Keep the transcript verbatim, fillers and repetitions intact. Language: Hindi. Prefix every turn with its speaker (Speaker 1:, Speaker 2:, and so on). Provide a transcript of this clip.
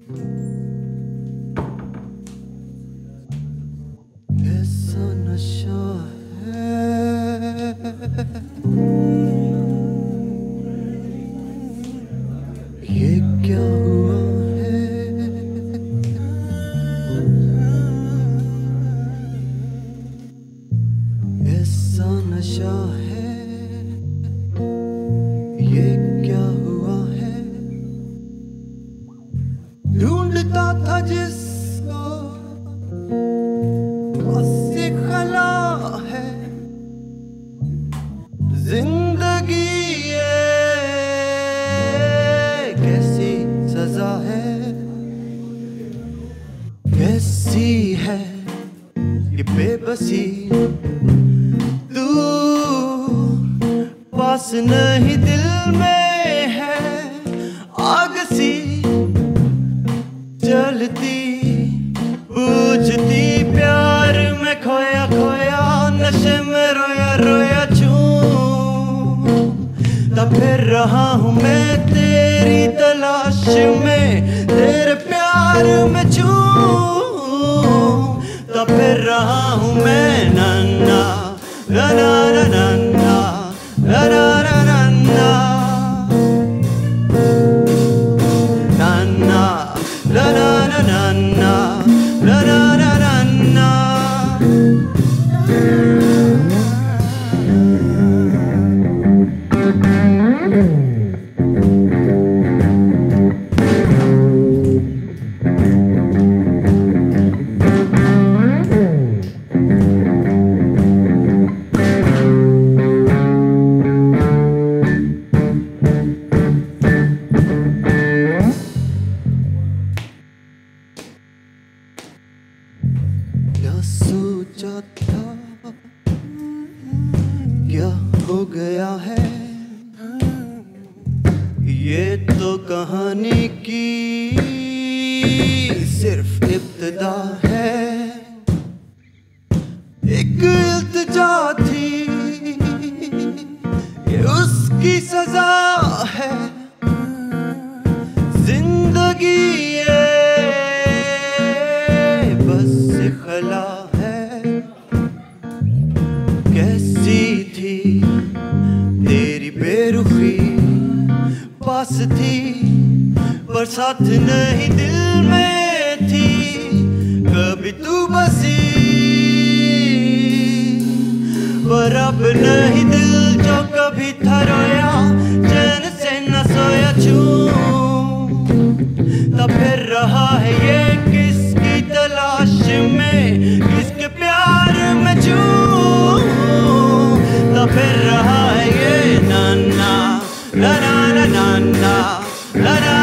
Speaker 1: ऐसा नशा है ये क्या हुआ है, ऐसा नशा है ये क्या हुआ है। ढूंढता था जिसको उससे खला है जिंदगी ये कैसी सजा है, कैसी है ये बेबसी। तू पास नहीं दिल में है आग सी जलती बूझती प्यार में खोया खोया नशे में रोया रोया छूं। तब फिर रहा हूँ मैं तेरी तलाश में तेरे प्यार में छूं। तब फिर रहा हूँ मैं नन्ना नन्ना नन्ना नन्ना नन्ना नन्ना नन्ना नन्ना नन्ना नन्ना। क्या सोचा था क्या हो गया है, ये तो कहानी की सिर्फ इब्तिदा है। एक इल्तिजा थी ये उसकी सजा है जिंदगी ये खला है। कैसी थी तेरी बेरुखी पास थी पर साथ नहीं दिल में थी। कभी तू बसी पर अब नहीं दिल जो कभी था रोया चैन से न सोया छूं। तब फिर रहा है ये किसकी तलाश में किसके प्यार में छूं। तब फिर रहा है ये नन्ना नन्ना नन्ना नन्ना